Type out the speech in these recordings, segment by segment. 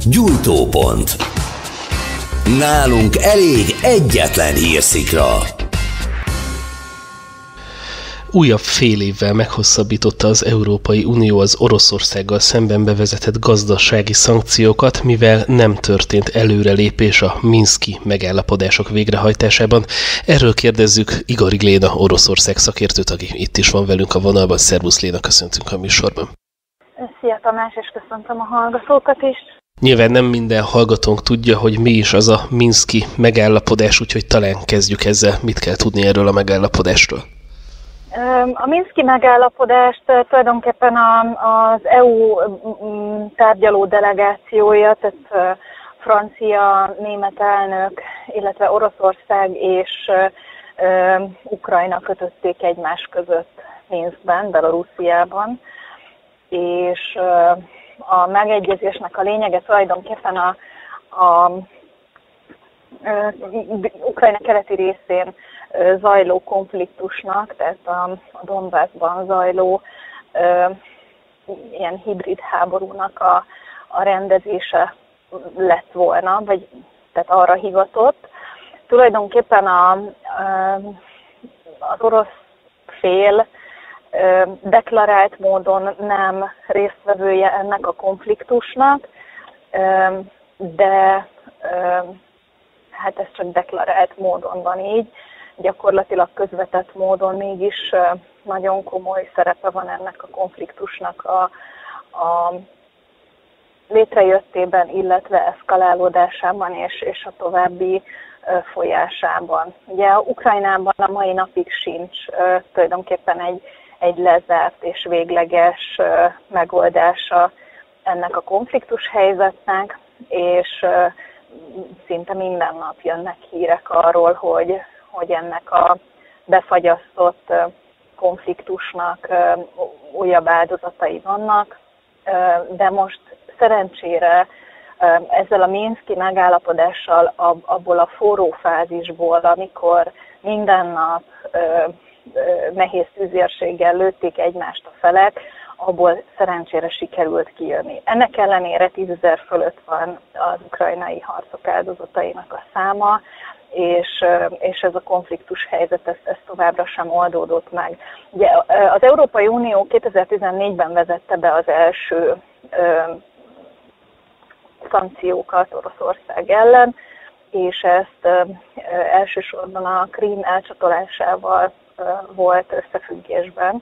Gyújtópont. Nálunk elég egyetlen hírszikra. Újabb fél évvel meghosszabbította az Európai Unió az Oroszországgal szemben bevezetett gazdasági szankciókat, mivel nem történt előrelépés a minszki megállapodások végrehajtásában. Erről kérdezzük Igari Léna, Oroszország szakértőt, aki itt is van velünk a vonalban. Szervusz Léna, köszöntünk a műsorban. Szia Tamás, és köszöntöm a hallgatókat is. Nyilván nem minden hallgatónk tudja, hogy mi is az a minszki megállapodás, úgyhogy talán kezdjük ezzel. Mit kell tudni erről a megállapodásról? A minszki megállapodást tulajdonképpen az EU tárgyaló delegációja, tehát francia, német elnök, illetve Oroszország és Ukrajna kötötték egymás között Minszkben, Belorussziában, és a megegyezésnek a lényege tulajdonképpen a Ukrajna keleti részén zajló konfliktusnak, tehát a Donbassban zajló ilyen hibrid háborúnak a rendezése lett volna, vagy tehát arra hivatott. Tulajdonképpen az orosz fél deklarált módon nem résztvevője ennek a konfliktusnak, de hát ez csak deklarált módon van így. Gyakorlatilag közvetett módon mégis nagyon komoly szerepe van ennek a konfliktusnak a létrejöttében, illetve eszkalálódásában és a további folyásában. Ugye Ukrajnában a mai napig sincs tulajdonképpen egy lezárt és végleges megoldása ennek a konfliktus helyzetnek, és szinte minden nap jönnek hírek arról, hogy ennek a befagyasztott konfliktusnak újabb áldozatai vannak, de most szerencsére ezzel a minszki megállapodással abból a forró fázisból, amikor minden nap nehéz tűzérséggel lőtték egymást a felek, abból szerencsére sikerült kijönni. Ennek ellenére 10 000 fölött van az ukrajnai harcok áldozatainak a száma, és ez a konfliktus helyzet ez továbbra sem oldódott meg. Ugye az Európai Unió 2014-ben vezette be az első szankciókat Oroszország ellen, és ezt elsősorban a Krím elcsatolásával volt összefüggésben.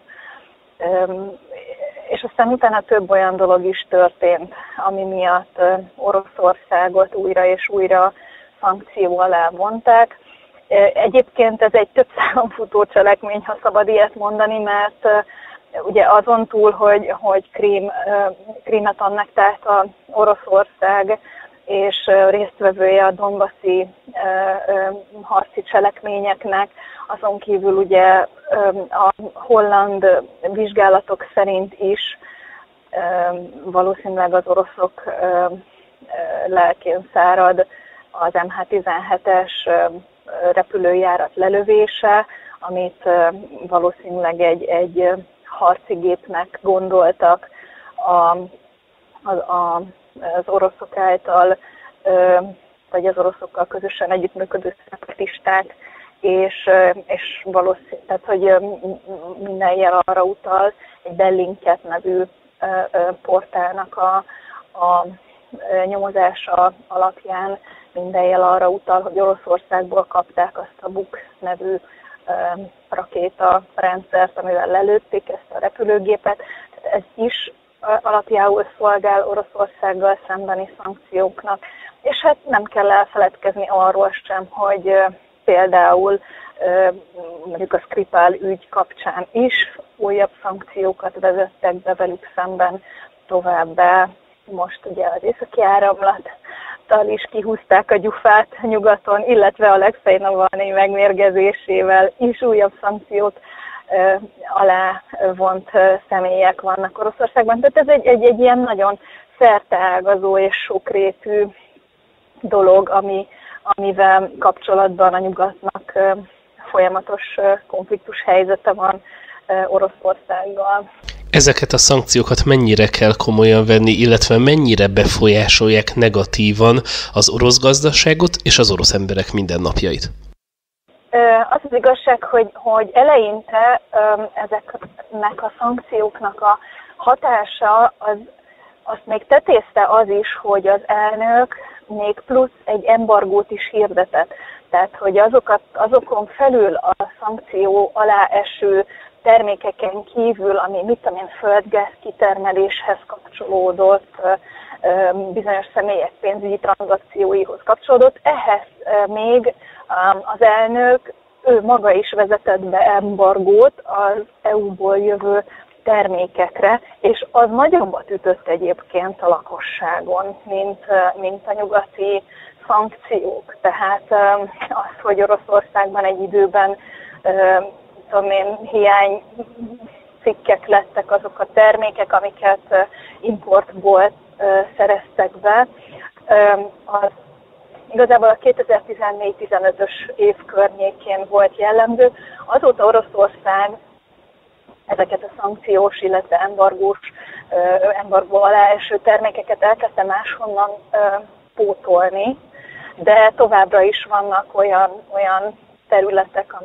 És aztán utána több olyan dolog is történt, ami miatt Oroszországot újra és újra szankció alá vonták. Egyébként ez egy több szálon futó cselekmény, ha szabad ilyet mondani, mert ugye azon túl, hogy Krímet annektálta Oroszország, és résztvevője a donbaszi harci cselekményeknek, azon kívül ugye a holland vizsgálatok szerint is valószínűleg az oroszok lelkén szárad az MH17-es repülőjárat lelövése, amit valószínűleg egy harci gépnek gondoltak az oroszok által, vagy az oroszokkal közösen együttműködő szeparatisták, és valószínűleg, tehát hogy minden jel arra utal, egy Bellingcat nevű portálnak a nyomozása alapján minden jel arra utal, hogy Oroszországból kapták azt a Buk nevű rakéta rendszert, amivel lelőtték ezt a repülőgépet. Ez is alapjául szolgál Oroszországgal szembeni szankcióknak. És hát nem kell elfeledkezni arról sem, hogy például mondjuk a Skripal ügy kapcsán is újabb szankciókat vezettek be velük szemben, továbbá most ugye az északi áramlattal is kihúzták a gyufát nyugaton, illetve a Alexej Navalnyi megmérgezésével is újabb szankciót alá vont személyek vannak Oroszországban. Tehát ez egy ilyen nagyon szerteágazó és sokrétű dolog, amivel kapcsolatban a nyugatnak folyamatos konfliktus helyzete van Oroszországgal. Ezeket a szankciókat mennyire kell komolyan venni, illetve mennyire befolyásolják negatívan az orosz gazdaságot és az orosz emberek mindennapjait? Az az igazság, hogy eleinte ezeknek a szankcióknak a hatása, azt még tetézte az is, hogy az elnök még plusz egy embargót is hirdetett. Tehát, hogy azokon felül a szankció alá eső termékeken kívül, ami földgáz kitermeléshez kapcsolódott, bizonyos személyek pénzügyi tranzakcióihoz kapcsolódott, ehhez még az elnök, ő maga is vezetett be embargót az EU-ból jövő termékekre, és az nagyobbat ütött egyébként a lakosságon, mint a nyugati szankciók. Tehát az, hogy Oroszországban egy időben hiánycikkek lettek azok a termékek, amiket importból szereztek be, az igazából a 2014-15-ös év környékén volt jellemző. Azóta Oroszország ezeket a szankciós, illetve embargó alá eső termékeket elkezdte máshonnan pótolni, de továbbra is vannak olyan területek,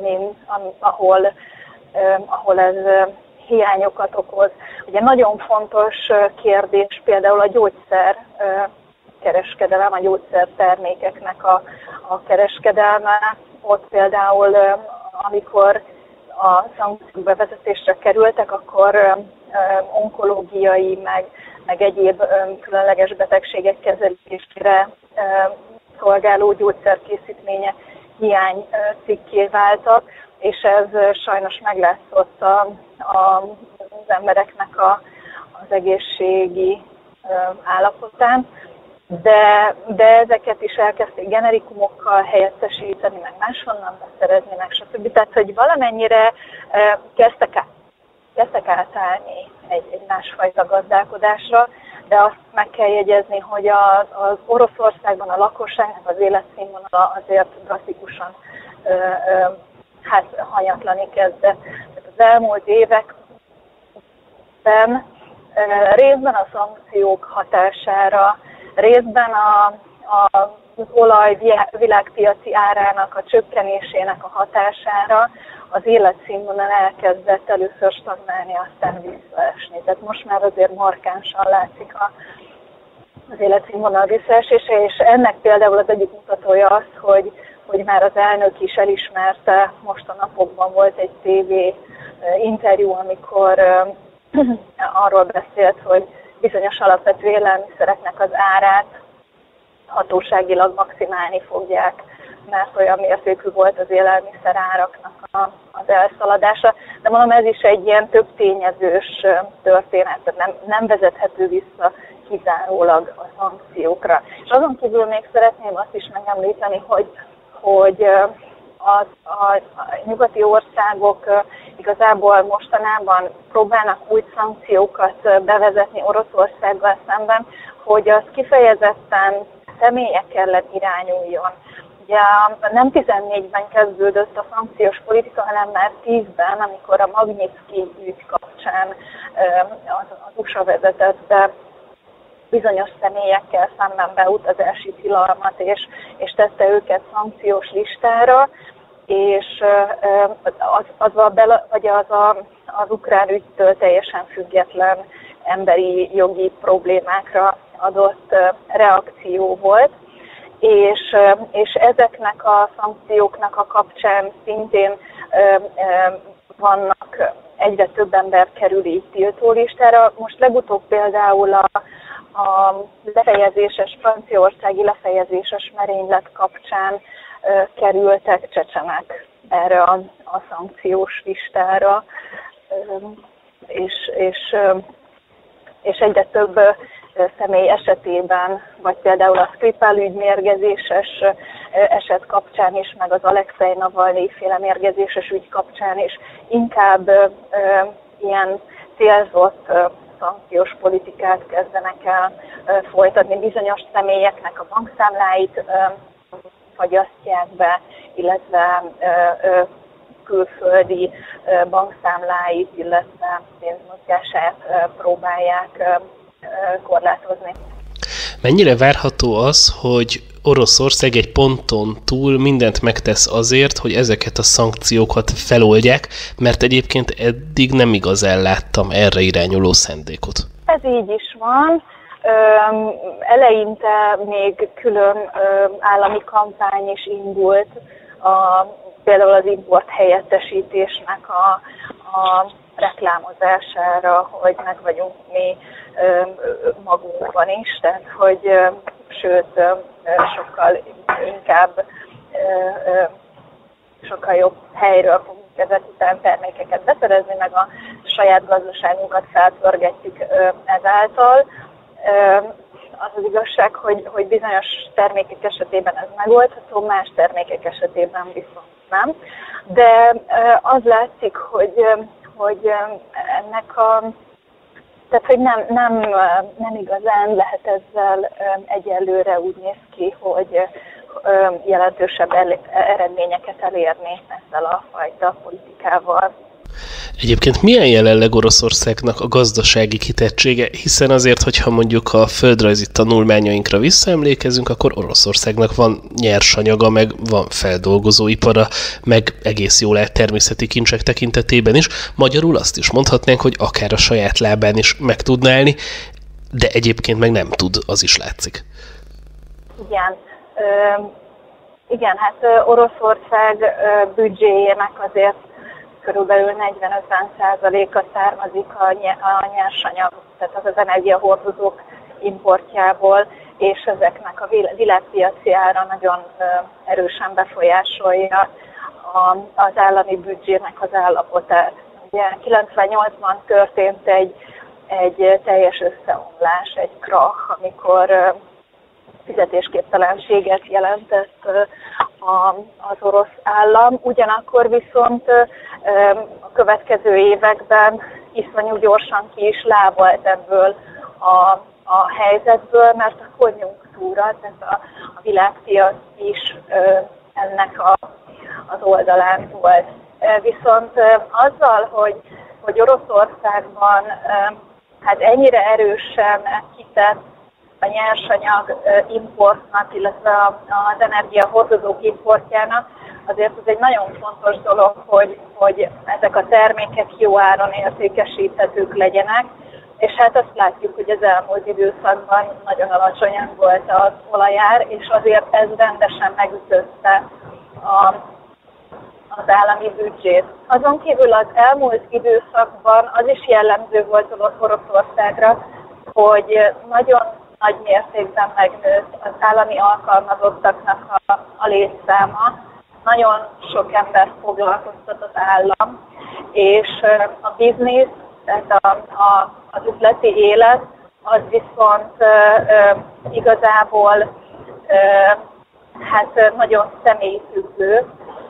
ahol ez hiányokat okoz. Ugye nagyon fontos kérdés például a gyógyszerkereskedelem, a gyógyszertermékeknek a kereskedelme. Ott például, amikor a szankciók bevezetésre kerültek, akkor onkológiai, meg egyéb különleges betegségek kezelésére szolgáló gyógyszerkészítmények hiánycikké váltak, és ez sajnos meglátszott az embereknek az egészségi állapotán, de ezeket is elkezdték generikumokkal helyettesíteni, meg máshonnan beszerezni, meg stb. Tehát, hogy valamennyire kezdtek átállni egy másfajta gazdálkodásra, de azt meg kell jegyezni, hogy az Oroszországban a lakosságnak az életszínvonala azért drasztikusan hanyatlani kezdett. Az elmúlt években részben a szankciók hatására, részben az olaj világpiaci árának a csökkenésének a hatására az életszínvonal elkezdett először stagnálni, aztán visszaesni. Tehát most már azért markánsan látszik az életszínvonal visszaesése, és ennek például az egyik mutatója az, hogy már az elnök is elismerte, most a napokban volt egy TV interjú, amikor arról beszélt, hogy bizonyos alapvető élelmiszereknek az árát hatóságilag maximálni fogják, mert olyan mértékű volt az élelmiszer áraknak az elszaladása. De mondom, ez is egy ilyen több tényezős történet, nem vezethető vissza kizárólag a szankciókra. És azon kívül még szeretném azt is megemlíteni, hogy a nyugati országok igazából mostanában próbálnak új szankciókat bevezetni Oroszországgal szemben, hogy az kifejezetten személyek ellen irányuljon. Ugye nem 14-ben kezdődött a szankciós politika, hanem már 10-ben, amikor a Magnitsky ügy kapcsán az USA vezetett be bizonyos személyekkel szemben beutazási tilalmat, és tette őket szankciós listára, és az ukrán ügytől teljesen független emberi jogi problémákra adott reakció volt, és ezeknek a szankcióknak a kapcsán szintén vannak, egyre több ember kerül így tiltólistára. Most legutóbb például a franciaországi lefejezéses merénylet kapcsán kerültek csecsemek erre a szankciós listára, és egyre több személy esetében, vagy például a Skripal ügy mérgezéses eset kapcsán is, meg az Alexei Navalnyi féle mérgezéses ügy kapcsán is inkább ilyen célzott szankciós politikát kezdenek el folytatni. Bizonyos személyeknek a bankszámláit fagyasztják be, illetve külföldi bankszámláit, illetve pénzmozgását próbálják korlátozni. Mennyire várható az, hogy Oroszország egy ponton túl mindent megtesz azért, hogy ezeket a szankciókat feloldják, mert egyébként eddig nem igazán láttam erre irányuló szándékot. Ez így is van. Eleinte még külön állami kampány is indult, például az import helyettesítésnek a reklámozására, hogy meg vagyunk mi magunkban is, tehát hogy sőt, sokkal inkább, sokkal jobb helyről fogunk ezek után termékeket beszerezni, meg a saját gazdaságunkat felpörgetjük ezáltal. Az igazság, hogy bizonyos termékek esetében ez megoldható, más termékek esetében viszont nem. De az látszik, hogy ennek tehát, hogy nem igazán lehet ezzel egyelőre úgy néz ki, hogy jelentősebb eredményeket elérni ezzel a fajta politikával. Egyébként milyen jelenleg Oroszországnak a gazdasági kitettsége, hiszen azért, hogyha mondjuk a földrajzi tanulmányainkra visszaemlékezünk, akkor Oroszországnak van nyersanyaga, meg van feldolgozóipara, meg egész jól állt természeti kincsek tekintetében is. Magyarul azt is mondhatnánk, hogy akár a saját lábán is meg tudna állni, de egyébként meg nem tud, az is látszik. Igen, hát Oroszország büdzséjének azért körülbelül 40-50%-a származik a nyersanyag, tehát az energiahordozók importjában, és ezeknek a világpiaci ára nagyon erősen befolyásolja az állami büdzsének az állapotát. Ugye 98-ban történt egy teljes összeomlás, egy krach, amikor fizetésképtelenséget jelentett az orosz állam, ugyanakkor viszont a következő években iszonyú gyorsan ki is lábalt ebből a helyzetből, mert a konjunktúra, tehát a világpiac is ennek az oldalán volt. Viszont azzal, hogy Oroszországban hát ennyire erősen kitett a nyersanyag importnak, illetve az energiahordozók importjának, azért ez egy nagyon fontos dolog, hogy ezek a termékek jó áron értékesíthetők legyenek, és hát azt látjuk, hogy az elmúlt időszakban nagyon alacsonyan volt az olajár, és azért ez rendesen megütötte az állami büdzsét. Azon kívül az elmúlt időszakban az is jellemző volt Oroszországra, hogy nagyon nagy mértékben megnőtt az állami alkalmazottaknak a létszáma. Nagyon sok ember foglalkoztat az állam, és a biznisz, tehát az üzleti élet, az viszont igazából hát nagyon személyfüggő,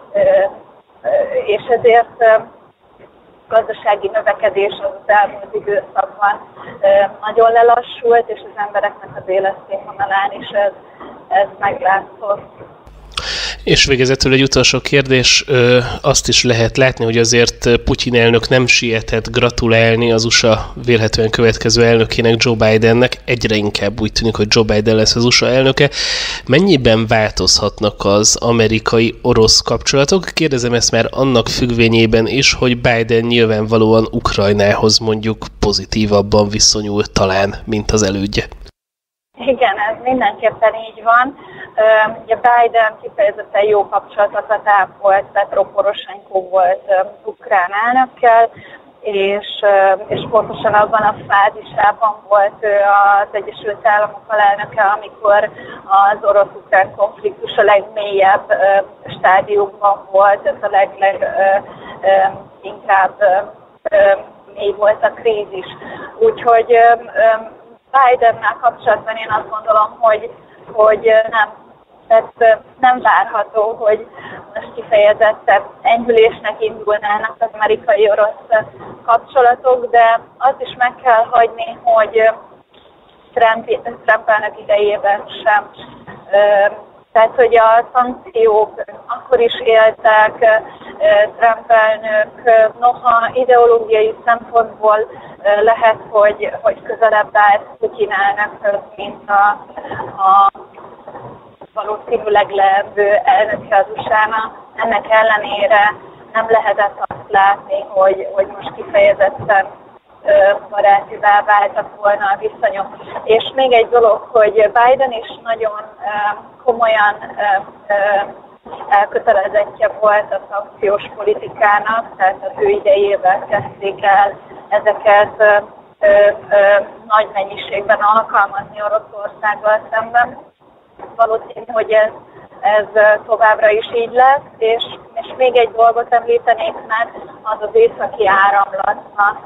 és ezért gazdasági növekedés az elmúlt időszakban nagyon lelassult, és az embereknek az életszínvonalán is ez meglátszott. És végezetül egy utolsó kérdés, azt is lehet látni, hogy azért Putyin elnök nem sietett gratulálni az USA vélhetően következő elnökének, Joe Bidennek, egyre inkább úgy tűnik, hogy Joe Biden lesz az USA elnöke. Mennyiben változhatnak az amerikai-orosz kapcsolatok? Kérdezem ezt már annak függvényében is, hogy Biden nyilvánvalóan Ukrajnához mondjuk pozitívabban viszonyul talán, mint az elődje. Igen, ez mindenképpen így van. Ugye Biden kifejezetten jó kapcsolatokat ápolt Petro Poroshenko volt ukrán elnökkel, és pontosan abban a fázisában volt az Egyesült Államok alelnöke, amikor az orosz-ukrán konfliktus a legmélyebb stádiumban volt, ez a leginkább mély volt a krízis. Úgyhogy Bidennel kapcsolatban én azt gondolom, hogy nem várható, hogy most kifejezetten enyhülésnek indulnának az amerikai-orosz kapcsolatok, de azt is meg kell hagyni, hogy Trump elnök idejében sem Tehát, hogy a szankciók akkor is éltek, Trump elnök, noha ideológiai szempontból lehet, hogy közelebb állt Putyin elnökhöz, mint a valószínűleg leendő elnöke az USA-nak. Ennek ellenére nem lehetett azt látni, hogy most kifejezetten barátivá váltak volna a viszonyok. És még egy dolog, hogy Biden is nagyon komolyan elkötelezettje volt a szankciós politikának, tehát az ő idejével kezdték el ezeket nagy mennyiségben alkalmazni Oroszországgal szemben. Valószínű, hogy ez továbbra is így lesz, és még egy dolgot említenék meg, az az északi áramlatnak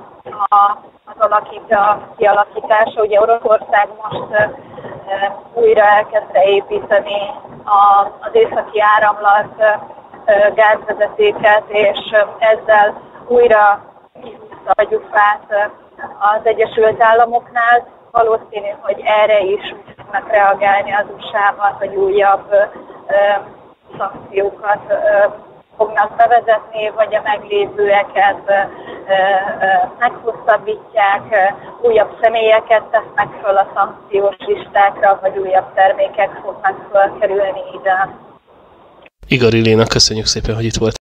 a kialakítása. Ugye Oroszország most újra elkezdte építeni az északi áramlat gázvezetéket, és ezzel újra kihúzta a gyufát az Egyesült Államoknál. Valószínű, hogy erre is fognak reagálni az USA-ban, hogy újabb szankciókat fognak bevezetni, vagy a meglévőeket meghosszabbítják, újabb személyeket tesznek föl a szankciós listákra, vagy újabb termékek fognak fölkerülni ide. Igor Iléna, köszönjük szépen, hogy itt volt.